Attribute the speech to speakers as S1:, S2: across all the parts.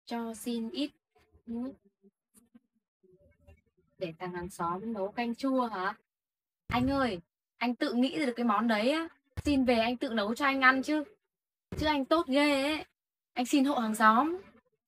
S1: Cho xin ít nước để thằng hàng xóm nấu canh chua hả? Anh ơi, anh tự nghĩ ra được cái món đấy á, xin về anh tự nấu cho anh ăn chứ. Chứ anh tốt ghê ấy. Anh xin hộ hàng xóm.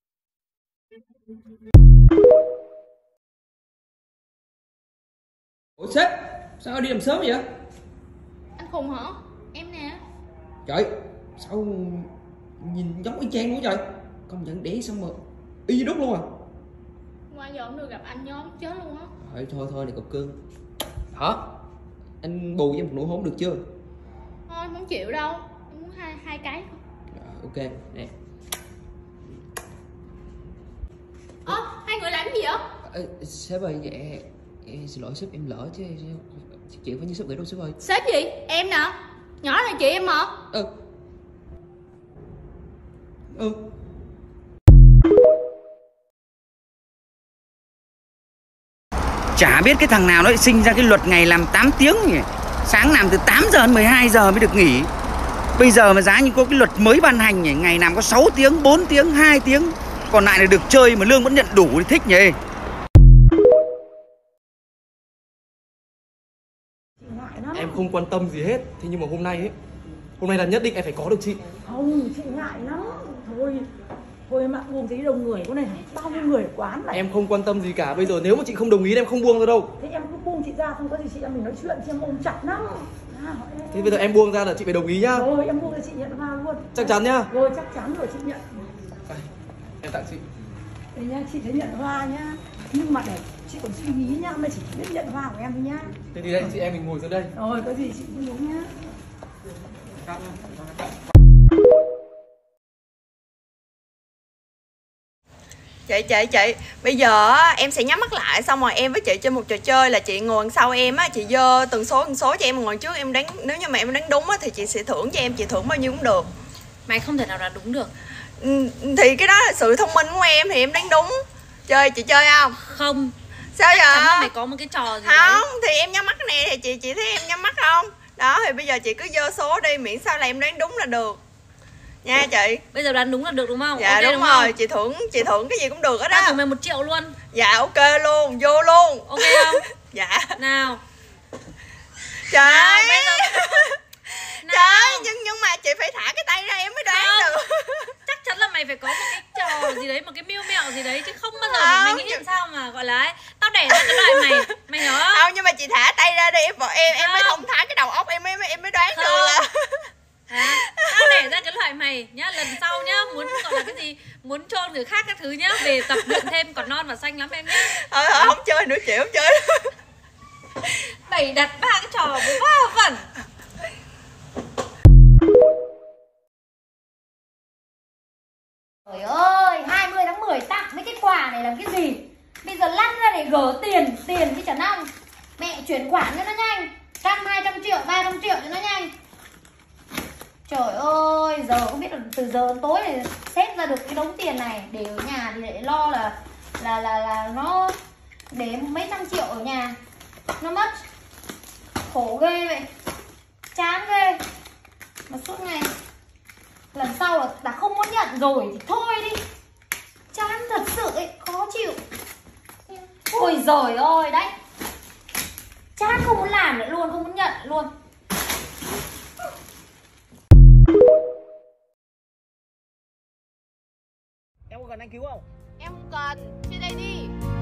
S2: Ủa sếp, sao đi làm sớm vậy?
S3: Anh khùng hả? Em nè.
S2: Trời, sao nhìn giống y chang luôn trời. Công nhận đẻ xong mà y như đúc luôn à.
S3: Qua giờ không được gặp anh nhóm chết luôn á.
S2: Thôi này cục cưng. Đó, anh bù với một nụ hôn được chưa?
S3: Thôi không chịu đâu. Em muốn hai cái thôi.
S2: Ok, nè.
S3: Hai người làm cái gì vậy?
S2: Sếp ơi, em xin lỗi sếp, em lỡ chứ chuyện phải như sếp nghĩ đâu sếp ơi.
S3: Sếp gì? Em nè. Nhỏ này chị em mà.
S4: Chả biết cái thằng nào nó lại sinh ra cái luật ngày làm 8 tiếng nhỉ. Sáng làm từ 8 giờ đến 12 giờ mới được nghỉ. Bây giờ mà giá như có cái luật mới ban hành nhỉ, ngày làm có 6 tiếng, 4 tiếng, 2 tiếng, còn lại là được chơi mà lương vẫn nhận đủ thì thích nhỉ.
S5: Em không quan tâm gì hết. Thế nhưng mà hôm nay là nhất định em phải có được chị.
S6: Không, chị ngại lắm. Thôi mà buông thấy đông người có này, bao nhiêu người ở quán này.
S5: Em không quan tâm gì cả. Bây giờ nếu mà chị không đồng ý thì em không buông ra đâu.
S6: Thế em cứ buông chị ra, không có gì chị em mình nói chuyện, chị em ôm chặt lắm.
S5: Thế bây giờ em buông ra là chị phải đồng ý nhá.
S6: Rồi em buông ra chị nhận hoa luôn.
S5: Chắc chắn nhá.
S6: Rồi chắc chắn rồi chị nhận.
S5: Em tặng chị.
S6: Đây nhá, chị thấy nhận hoa nhá. Nhưng mà để chị còn suy nghĩ nhá, mà chỉ biết nhận hoa của em thôi nhá.
S5: Thế thì đây chị em mình ngồi xuống đây.
S6: Rồi có gì chị cũng uống nhá.
S7: Chị bây giờ em sẽ nhắm mắt lại, xong rồi em với chị chơi một trò chơi là chị ngồi sau em á, chị dơ từng số cho em ngồi trước, em đoán, nếu như mà em đoán đúng á thì chị sẽ thưởng cho em, chị thưởng bao nhiêu cũng được.
S1: Mày không thể nào đoán đúng được.
S7: Thì cái đó là sự thông minh của em, thì em đoán đúng. Chị chơi không?
S1: Không.
S7: Sao vậy?
S1: Chắc chắn mày có một cái trò gì
S7: không
S1: đấy.
S7: Thì em nhắm mắt nè, thì chị thấy em nhắm mắt không? Đó thì bây giờ chị cứ dơ số đi, miễn sao là em đoán đúng là được nha chị.
S1: Bây giờ đoán đúng là được đúng không?
S7: Dạ
S1: okay,
S7: đúng rồi, chị thưởng cái gì cũng được hết đó.
S1: Tao thưởng mày 1 triệu luôn.
S7: Dạ ok luôn, vô luôn.
S1: Ok không?
S7: Dạ.
S1: Nào.
S7: Trời.
S1: Nào, bây giờ...
S7: Trời, nhưng mà chị phải thả cái tay ra em mới đoán được.
S1: Chắc chắn là mày phải có một cái trò gì đấy, một cái mưu mẹo gì đấy, chứ không bao giờ mày nghĩ làm sao mà gọi là ấy, tao đẻ ra cái loại mày hiểu không?
S7: Không, nhưng mà chị thả tay ra đi, em mới thông thả cái đầu óc em mới đoán được là
S1: tao đẻ ra cái loại mày nhá, lần sau nhá, muốn gọi là cái gì, muốn chôn người khác các thứ nhá, về tập luyện thêm, còn non và xanh lắm em nhá.
S7: Không chơi nữa chị, không chơi.
S1: Bày đặt 3 cái trò vớ vẩn.
S8: Trời ơi, 20 tháng 10 tặng mấy cái quà này làm cái gì? Bây giờ lăn ra để gỡ tiền cái chả năm. Mẹ chuyển khoản cho nó nhanh, 100, 200 triệu, 300 triệu cho nó nhanh. Trời ơi, giờ không biết là từ giờ đến tối thì xếp ra được cái đống tiền này để ở nhà thì để lo là nó để mấy trăm triệu ở nhà nó mất. Khổ ghê vậy, chán ghê. Mà suốt ngày lần sau là đã không muốn nhận rồi thì thôi đi, chán thật sự ấy, khó chịu. Ôi giời ơi đấy, chán không muốn làm nữa luôn, không muốn nhận luôn.
S4: Em có cần anh cứu không?
S3: Em không cần, trên đây đi.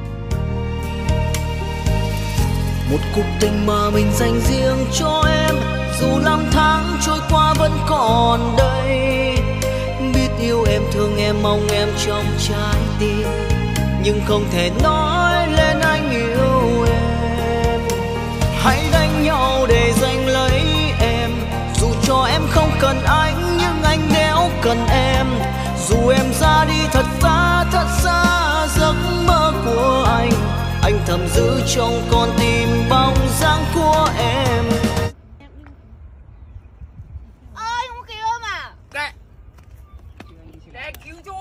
S9: Một cuộc tình mà mình dành riêng cho em, dù năm tháng trôi qua vẫn còn đây. Biết yêu em, thương em, mong em trong trái tim, nhưng không thể nói lên anh yêu em. Hãy đánh nhau để giành lấy em, dù cho em không cần anh nhưng anh nếu cần em. Dù em ra đi thật xa giấc mơ của anh thầm giữ trong con tim bóng dáng của em.
S3: Ơi, không có cứu em à?
S4: Để cứu cho.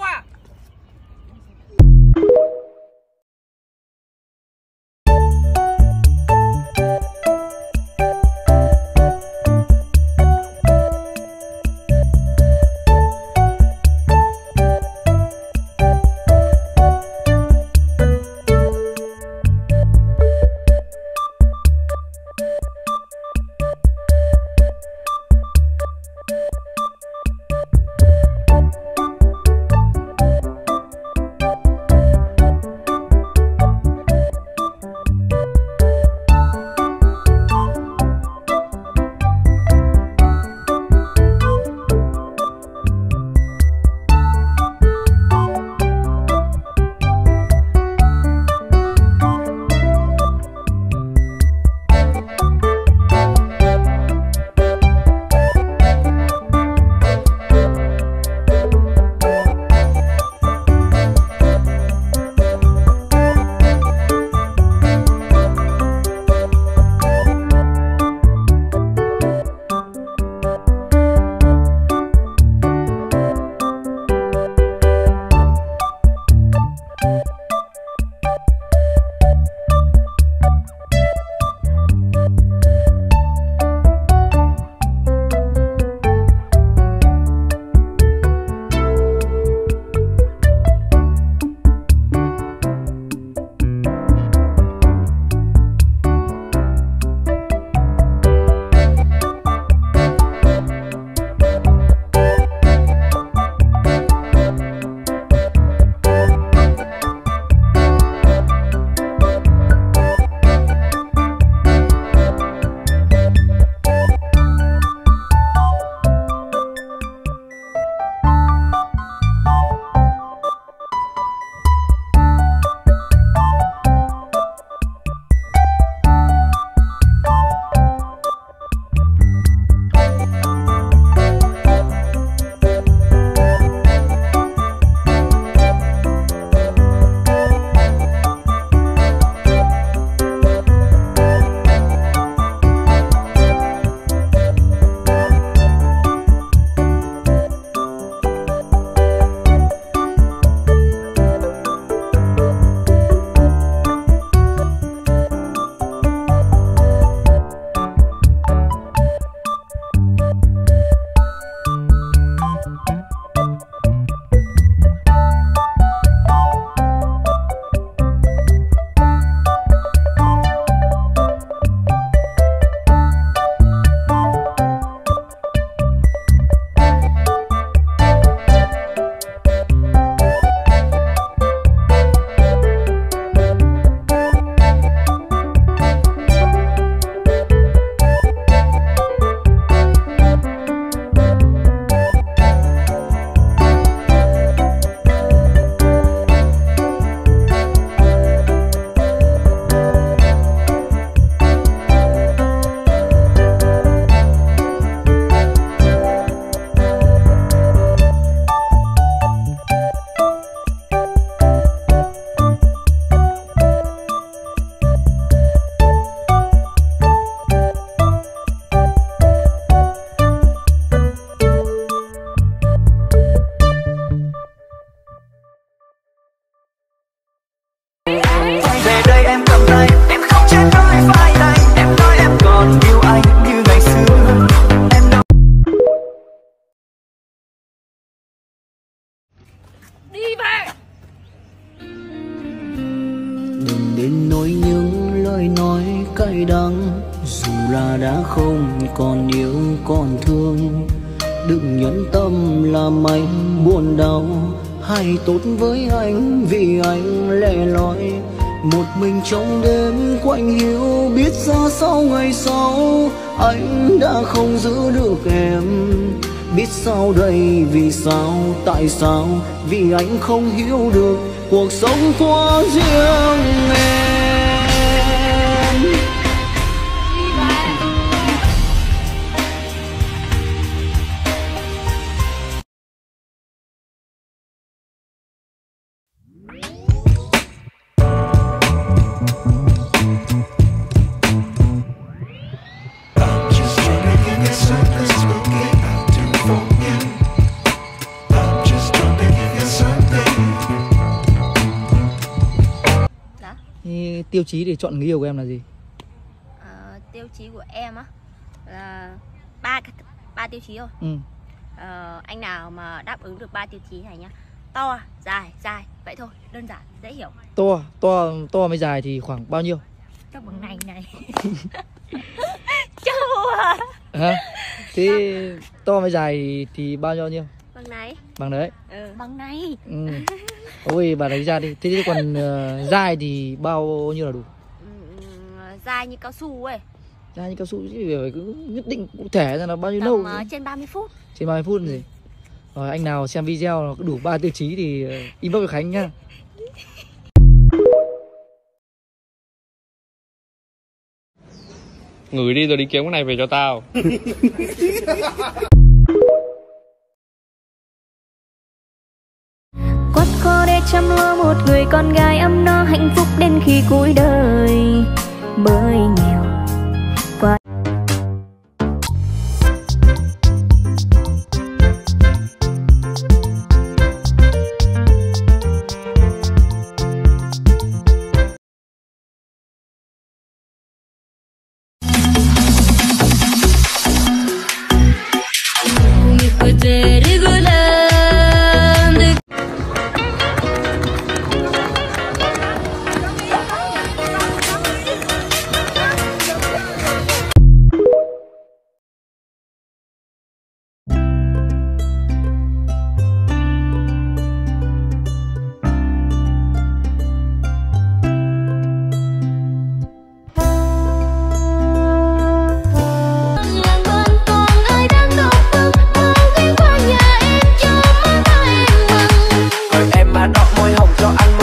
S9: cay đắng. Dù là đã không còn yêu còn thương, đừng nhẫn tâm làm anh buồn đau. Hay tốt với anh vì anh lẻ loi, một mình trong đêm quạnh hiu. Biết ra sau ngày sau anh đã không giữ được em. Biết sau đây vì sao, tại sao? Vì anh không hiểu được cuộc sống của riêng em.
S5: Tiêu chí để chọn người yêu của em là gì?
S10: Tiêu chí của em á là ba tiêu chí thôi. Anh nào mà đáp ứng được 3 tiêu chí này nhá: to, dài, vậy thôi, đơn giản, dễ hiểu.
S5: To mới dài thì khoảng bao nhiêu?
S10: Chắc bằng này. Chua.
S5: Hả? Thế to mới dài thì bao nhiêu?
S10: Bằng này.
S5: Bằng đấy.
S10: Bằng này.
S5: Ôi bà lấy ra đi. Thế còn dài thì bao nhiêu là đủ?
S10: Dài như cao su ấy.
S5: Dài như cao su chứ phải cứ nhất định cụ thể ra là bao nhiêu lâu?
S10: Trên 30 phút.
S5: Trên 30 phút gì? Rồi anh nào xem video nó có đủ 3 tiêu chí thì inbox cho Khánh nhá.
S11: Ngửi đi rồi đi kiếm cái này về cho tao.
S12: Quất khó để chăm lo một người con gái ấm no hạnh phúc đến khi cuối đời. Bởi nghèo quá.
S9: Em mà đọ môi hồng cho anh